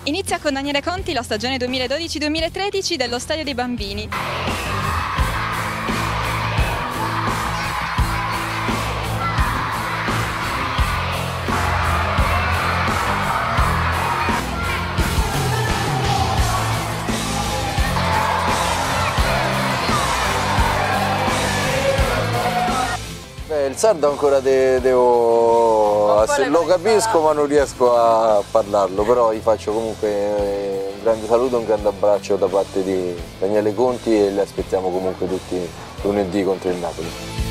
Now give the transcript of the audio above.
Inizia con Daniele Conti la stagione 2012-2013 dello Stadio dei Bambini. Il sardo ancora lo capisco ma non riesco a parlarlo, però gli faccio comunque un grande saluto, un grande abbraccio da parte di Daniele Conti e li aspettiamo comunque tutti lunedì contro il Napoli.